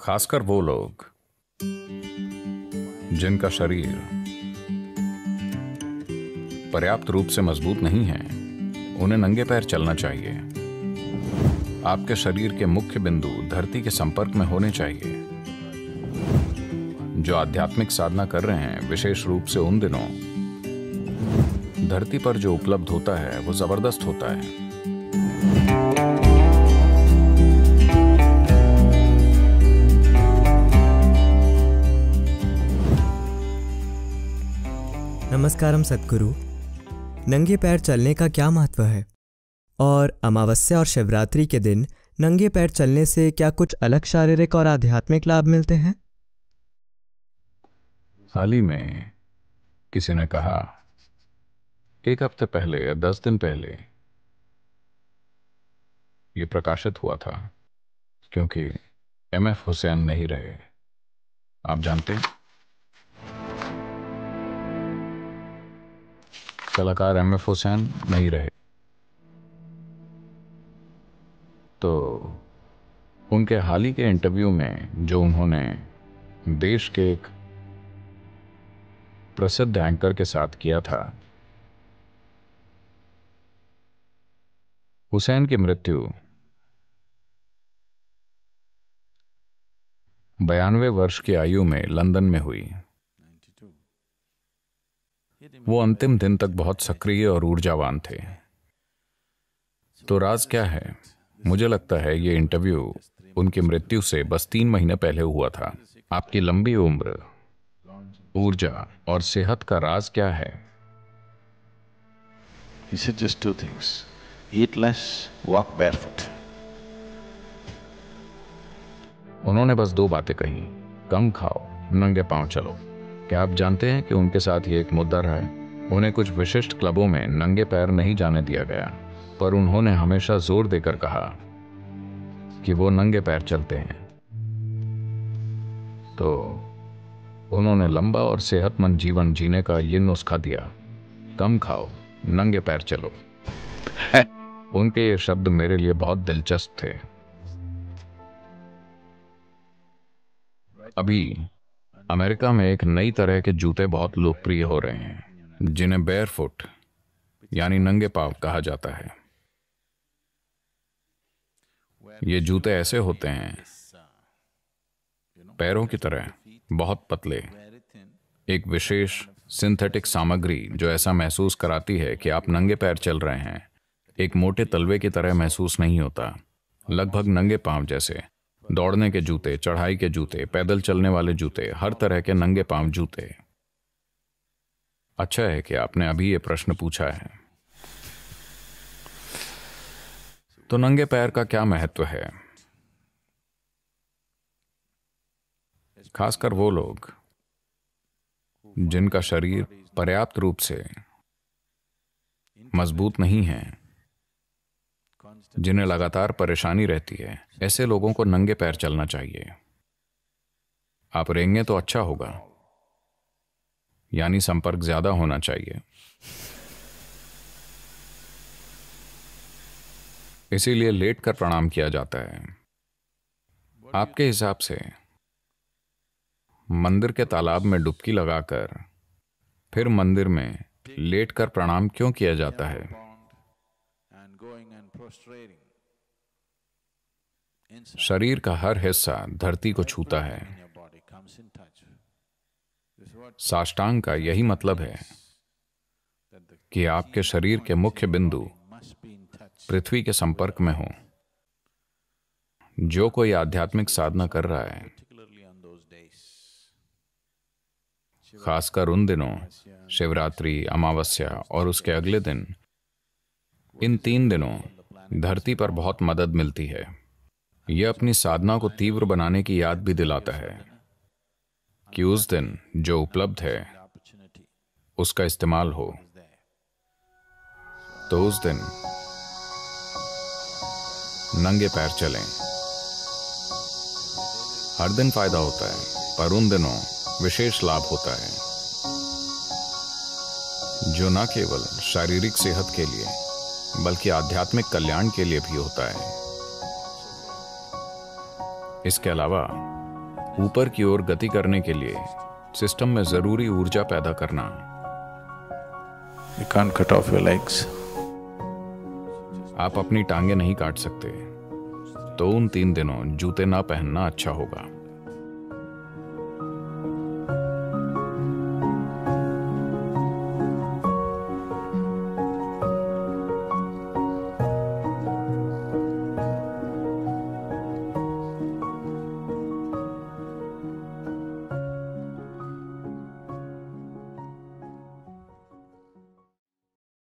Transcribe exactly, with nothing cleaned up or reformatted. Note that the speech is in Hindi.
खासकर वो लोग जिनका शरीर पर्याप्त रूप से मजबूत नहीं है, उन्हें नंगे पैर चलना चाहिए। आपके शरीर के मुख्य बिंदु धरती के संपर्क में होने चाहिए। जो आध्यात्मिक साधना कर रहे हैं, विशेष रूप से उन दिनों धरती पर जो उपलब्ध होता है वो जबरदस्त होता है। नमस्कारम सद्गुरु। नंगे पैर चलने का क्या महत्व है और अमावस्या और शिवरात्रि के दिन नंगे पैर चलने से क्या कुछ अलग शारीरिक और आध्यात्मिक लाभ मिलते हैं? हाल ही में किसी ने कहा, एक हफ्ते पहले या दस दिन पहले ये प्रकाशित हुआ था, क्योंकि एम एफ हुसैन नहीं रहे। आप जानते हैं, कलाकार एम एफ हुसैन नहीं रहे, तो उनके हाल ही के इंटरव्यू में जो उन्होंने देश के एक प्रसिद्ध एंकर के साथ किया था, हुसैन की मृत्यु बयानवे वर्ष की आयु में लंदन में हुई। वो अंतिम दिन तक बहुत सक्रिय और ऊर्जावान थे। तो राज क्या है? मुझे लगता है ये इंटरव्यू उनकी मृत्यु से बस तीन महीने पहले हुआ था। आपकी लंबी उम्र, ऊर्जा और सेहत का राज क्या है? He said just two things: eat less, walk barefoot. उन्होंने बस दो बातें कही, कम खाओ, नंगे पांव चलो। क्या आप जानते हैं कि उनके साथ ये एक मुद्दा रहा है? उन्हें कुछ विशिष्ट क्लबों में नंगे पैर नहीं जाने दिया गया, पर उन्होंने हमेशा जोर देकर कहा कि वो नंगे पैर चलते हैं। तो उन्होंने लंबा और सेहतमंद जीवन जीने का ये नुस्खा दिया, कम खाओ, नंगे पैर चलो। उनके ये शब्द मेरे लिए बहुत दिलचस्प थे। अभी अमेरिका में एक नई तरह के जूते बहुत लोकप्रिय हो रहे हैं, जिन्हें बेयरफुट यानी नंगे पांव कहा जाता है। ये जूते ऐसे होते हैं, पैरों की तरह बहुत पतले, एक विशेष सिंथेटिक सामग्री जो ऐसा महसूस कराती है कि आप नंगे पैर चल रहे हैं। एक मोटे तलवे की तरह महसूस नहीं होता, लगभग नंगे पांव जैसे। दौड़ने के जूते, चढ़ाई के जूते, पैदल चलने वाले जूते, हर तरह के नंगे पांव जूते। अच्छा है कि आपने अभी ये प्रश्न पूछा है। तो नंगे पैर का क्या महत्व है? खासकर वो लोग जिनका शरीर पर्याप्त रूप से मजबूत नहीं है, जिन्हें लगातार परेशानी रहती है, ऐसे लोगों को नंगे पैर चलना चाहिए। आप रेंगे तो अच्छा होगा, यानी संपर्क ज्यादा होना चाहिए। इसीलिए लेटकर प्रणाम किया जाता है। आपके हिसाब से मंदिर के तालाब में डुबकी लगाकर फिर मंदिर में लेटकर प्रणाम क्यों किया जाता है? शरीर का हर हिस्सा धरती को छूता है। साष्टांग का यही मतलब है कि आपके शरीर के मुख्य बिंदु पृथ्वी के संपर्क में हो। जो कोई आध्यात्मिक साधना कर रहा है, खासकर उन दिनों शिवरात्रि, अमावस्या और उसके अगले दिन, इन तीन दिनों धरती पर बहुत मदद मिलती है। यह अपनी साधना को तीव्र बनाने की याद भी दिलाता है कि उस दिन जो उपलब्ध है उसका इस्तेमाल हो। तो उस दिन नंगे पैर चलें। हर दिन फायदा होता है, पर उन दिनों विशेष लाभ होता है, जो न केवल शारीरिक सेहत के लिए बल्कि आध्यात्मिक कल्याण के लिए भी होता है। इसके अलावा ऊपर की ओर गति करने के लिए सिस्टम में जरूरी ऊर्जा पैदा करना। You can't cut off your legs. आप अपनी टांगे नहीं काट सकते, तो उन तीन दिनों जूते ना पहनना अच्छा होगा।